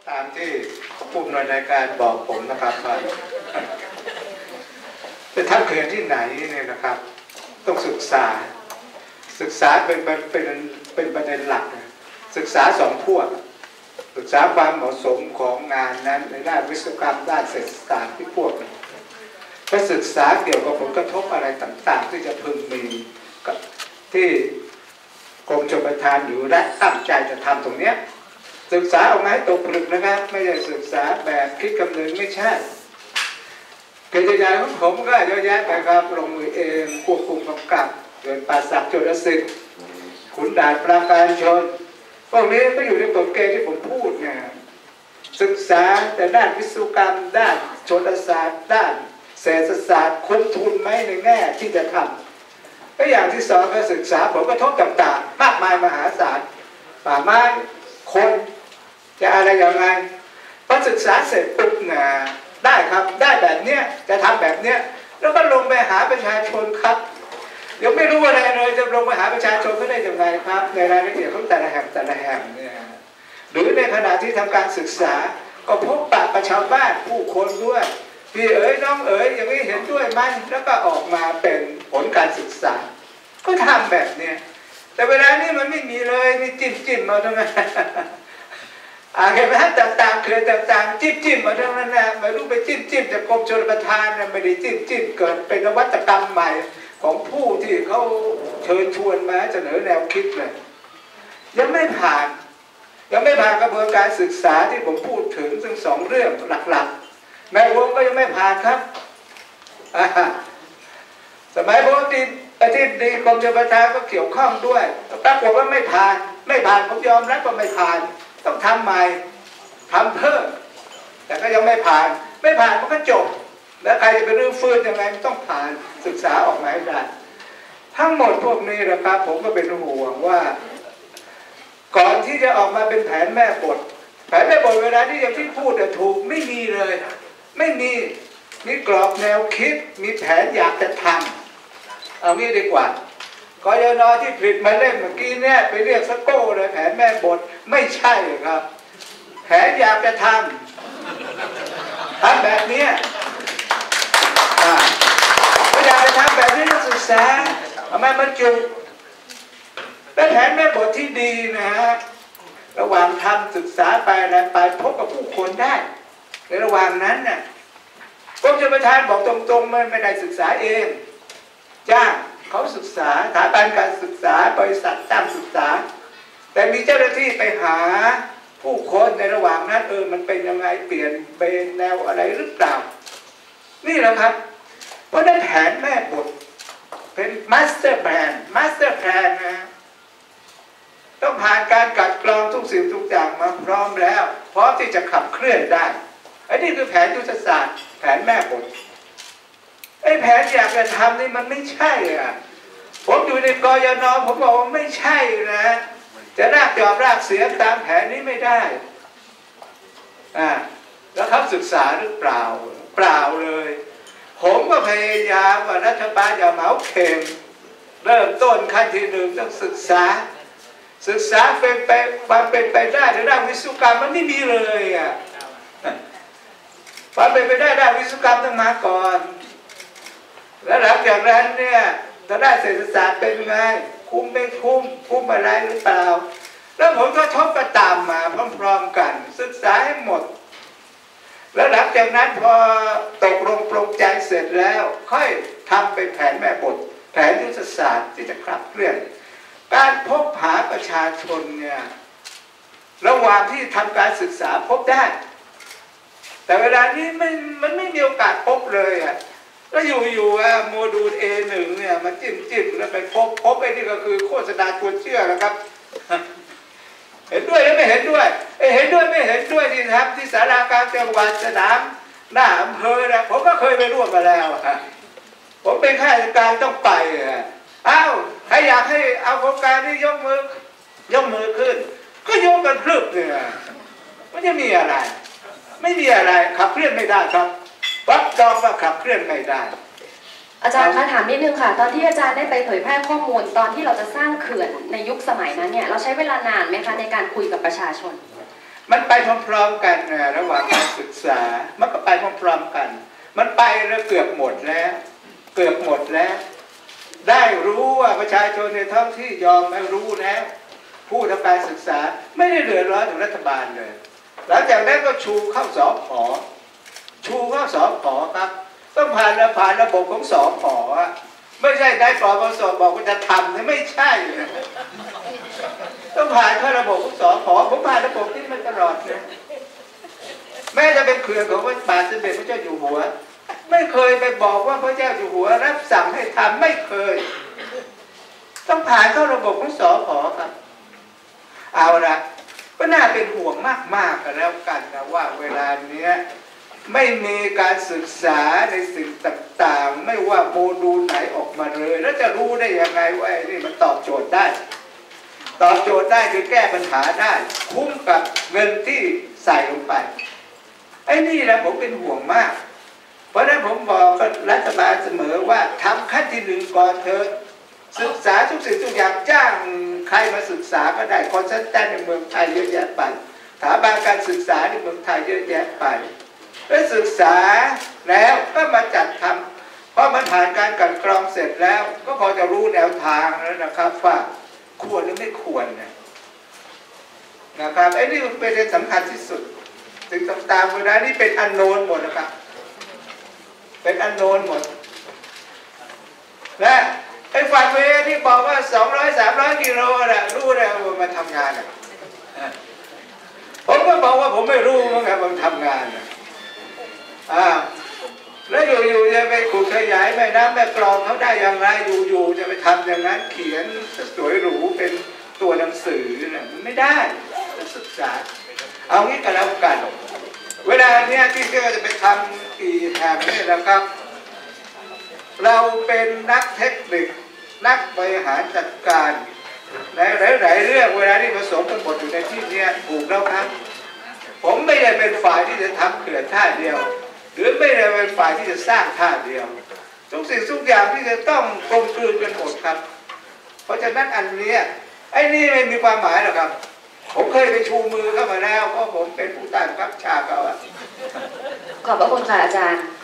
ตามที่ผู้อำนวยการบอกผมนะครับว่าไปทำเขื่อนที่ไหนเนี่ยนะครับต้องศึกษาเป็นประเด็นหลักศึกษาสองพวกศึกษาความเหมาะสมของงานนั้นในด้านวิศวกรรมด้านเศรษฐศาสตร์ที่พวกและศึกษาเกี่ยวกับผลกระทบอะไรต่างๆที่จะพึงมีที่กรมชลประทานอยู่และตั้งใจจะทำตรงนี้ศึกษาเอาไม้ตกผลึกนะครับไม่ได้ศึกษาแบบคิดคำนึงไม่ใช่กิจการของผมก็เยอะแยะไปครับลงมือเองควบคุมกำกับเดินป่าสักจุลสิทธิ์ขุนด่านปราการชนพวกนี้ก็อยู่ในกฎเกณฑ์ที่ผมพูดเนี่ยศึกษาแต่ด้านวิศวกรรมด้านชลศาสตร์ด้านเศรษฐศาสตร์คุ้มทุนไหมในแง่ที่จะทำก็อย่างที่สองก็ศึกษาผลกระทบต่างๆมากมายมหาศาลป่าไม้คนจะอะไรอย่างไรพอศึกษาเสร็จปุ๊บนะได้ครับได้แบบเนี้ยจะทำแบบเนี้ยแล้วก็ลงไปหาประชาชนครับเดี๋ยวไม่รู้อะไรเลยจะลงไปหาประชาชนก็ได้อย่างไรครับในรายละเอียดของแต่ละแห่งเนี่ยหรือในขณะที่ทำการศึกษาก็พบปะประชาบ้านผู้คนด้วยพี่เอ๋ยน้องเอ๋ยอย่างนี้เห็นด้วยไหมแล้วก็ออกมาเป็นผลการศึกษาก็ทำแบบเนี้ยแต่เวลานี้มันไม่มีเลยมีจิ้มมาตรงนั้นเห็นไหมฮะต่างๆเขื่อนต่างๆจิ้มมาตรงนั้นนะไม่รู้ไปจิ้มจากกรมชลประทานนะไม่ได้จิ้มเกิดเป็นนวัตกรรมใหม่ของผู้ที่เขาเชิญชวนมาเสนอแนวคิดเลยยังไม่ผ่านกระบวนการศึกษาที่ผมพูดถึงซึ่งสองเรื่องหลักๆแม่วงก็ยังไม่ผ่านครับสมัยผมที่ดีกรมชลประทานก็เกี่ยวข้องด้วยปรากฏว่าไม่ผ่านผมยอมรับว่าไม่ผ่านต้องทำใหม่ทำเพิ่มแต่ก็ยังไม่ผ่านมันก็จบแล้วใครจะไปรื้อฟื้นยังไงมันต้องผ่านศึกษาออกมาให้ได้ทั้งหมดพวกนี้นะครับผมก็เป็นห่วงว่าก่อนที่จะออกมาเป็นแผนแม่บทเวลาที่อย่างที่พูดถูกไม่มีเลยไม่มีกรอบแนวคิดมีแผนอยากจะทำเอางี้ดีกว่ากยน.ที่ผลิตมาเล่มเมื่อกี้เนี่ยไปเรียกสโก้เลยแผนแม่บทไม่ใช่ครับแผนอยากจะทำแบบนี้ก็อยากจะทำแบบนี้นักศึกษาทำไมมันจุและแผนแม่บทที่ดีนะฮะระหว่างทำศึกษาไปพบกับผู้คนได้ในระหว่างนั้นน่ะกรมชลประทานบอกตรงๆไม่ได้ศึกษาเองจ้างเขาศึกษาสถาบันการศึกษาบริษัทจ้างศึกษาแต่มีเจ้าหน้าที่ไปหาผู้คนในระหว่างนั้นมันเป็นยังไงเปลี่ยนเป็นแนวอะไรหรือเปล่านี่แหละครับเพราะนั้นแผนแม่บทเป็นมาสเตอร์แพลนนะต้องผ่านการกัดกรองทุกสิ่งทุกอย่างมาพร้อมแล้วพร้อมที่จะขับเคลื่อนได้อันนี้คือแผนยุทธศาสตร์แผนแม่บทแผนอยากจะทำนี่มันไม่ใช่ผมอยู่ในกยน.ผมบอกว่าไม่ใช่นะจะรากเสียตามแผนนี้ไม่ได้แล้วเขาศึกษาหรือเปล่าเลยผมก็พยายามว่ารัฐบาลอย่าเหมาเข่งเริ่มต้นขั้นที่หนึ่งต้องศึกษาความเป็นไปได้ในด้านวิศวกรรมมันไม่มีเลยความเป็นไปได้ด้านวิศวกรรมต้องมาก่อนแล้วหลังจากนั้นเนี่ยถ้าได้เศรษฐศาสตร์เป็นไงคุ้มไม่คุ้มอะไรหรือเปล่าแล้วผมก็ทบก็ตามมาพร้อมๆกันศึกษาให้หมดแล้วหลังจากนั้นพอตกลงปลงใจเสร็จแล้วค่อยทำเป็นแผนแม่บทแผนยุทธศาสตร์ที่จะขับเคลื่อนการพบหาประชาชนเนี่ยระหว่างที่ทำการศึกษาพบได้แต่เวลานี้มันไม่มีโอกาสพบเลยแล้วอยู่โมดูล A1 เนี่ยมันจิ้มแล้วไปพบไอ้นี่ก็คือโฆษณาชวนเชื่อนะครับเห็นด้วยแล้วไม่เห็นด้วยเห็นด้วยไม่เห็นด้วยที่ทำที่ศาลากลางจังหวัดสนามหน้าอำเภอนะผมก็เคยไปร่วมมาแล้วผมเป็นข้าราชการต้องไปใครอยากให้เอาโครงการนี้ยกมือขึ้นก็ยกกันพรึบเนี่ยมันจะมีอะไรไม่มีอะไรขับเคลื่อนไม่ได้ครับรับรองว่าขับเคลื่อนไม่ได้อาจารย์คะถามนิดนึงค่ะตอนที่อาจารย์ได้ไปเผยแพร่ข้อมูลตอนที่เราจะสร้างเขื่อนในยุคสมัยนั้นเนี่ยเราใช้เวลานานไหมคะในการคุยกับประชาชนมันไปพร้อมๆกันนะระหว่างการศึกษามันก็ไปพร้อมๆกัน มันไปแล้วเกือบหมดแล้วเกือบหมดแล้วได้รู้ว่าประชาชนในท้องที่ยอมแล้วรู้แล้วผู้ทำการศึกษาไม่ได้เดือดร้อนถึงรัฐบาลเลยหลังจากนั้นก็ชูเข้าสผ.ชูเข้าสผ.ครับต้องผ่านระบบของสผ.ไม่ใช่ได้ปปสบอกว่าจะทำไม่ใช่ต้องผ่านเข้าระบบของสผ.ผมผ่านระบบนี้มาตลอดเลยแม้จะเป็นเครือของพระบาทสมเด็จพระเจ้าอยู่หัวไม่เคยไปบอกว่าพระเจ้าอยู่หัวรับสั่งให้ทำไม่เคยต้องผ่านเข้าระบบของสผ.ครับเอาละก็น่าเป็นห่วงมากๆกันแล้วกันนะว่าเวลาเนี้ยไม่มีการศึกษาในสิ่งต่างๆไม่ว่าโมดูลไหนออกมาเลยแล้วจะรู้ได้ยังไงว่านี่มันตอบโจทย์ได้ตอบโจทย์ได้คือแก้ปัญหาได้คุ้มกับเงินที่ใส่ลงไปไอ้นี่แหละผมเป็นห่วงมากเพราะฉะนั้นผมบอกกับรัฐบาลเสมอว่าทำขั้นที่หนึ่งก่อนเถอะศึกษาทุกสิ่งทุกอย่างจ้างใครมาศึกษาก็ได้คอนซัลแทนในเมืองไทยเยอะแยะไปสถาบันการศึกษาในเมืองไทยเยอะแยะไปแล้วศึกษาแล้วก็มาจัดทำพอมันผ่านการกลั่นกรองเสร็จแล้วก็พอจะรู้แนวทางแล้วนะครับว่าควรหรือไม่ควรนะครับไอ้นี่เป็นเรื่องสำคัญที่สุดสิ่งต่างๆเวลานี้เป็นอันโนนหมดนะครับเป็นอันโนนหมดและไอ้ฝ่ายเวที่บอกว่า200-300 กิโลน่ะรู้แล้วว่ามันทำงานน่ะผมก็บอกว่าผมไม่รู้เหมือนกันมันทำงานน่ะแล้วอยู่ๆจะไปขุดขยายแม่น้ำแม่กลองเขาได้อย่างไรอยู่ๆจะไปทำอย่างนั้นเขียนสวยหรูเป็นตัวหนังสือน่ะมันไม่ได้ศึกษาเอางี้ก็แล้วกันเวลาเนี้ยที่เราจะไปทำกี่แห่งนี่นะครับเราเป็นนักเทคนิคนักบริหารจัดการหลายเรื่องเวลาที่ผสมกันหมดอยู่ในที่นี้ถูกแล้วครับผมไม่ได้เป็นฝ่ายที่จะทำเขื่อนท่าเดียวหรือไม่ได้เป็นฝ่ายที่จะสร้างท่าเดียวทุกสิ่งทุกอย่างที่จะต้องกลมกลืนกันหมดครับเพราะฉะนั้นอันนี้ไอ้นี่ไม่มีความหมายหรอกครับผมเคยไปชูมือเข้ามาแล้วเพราะผมเป็นผู้ใต้บังคับบัญชาเขาขอบพระคุณค่ะอาจารย์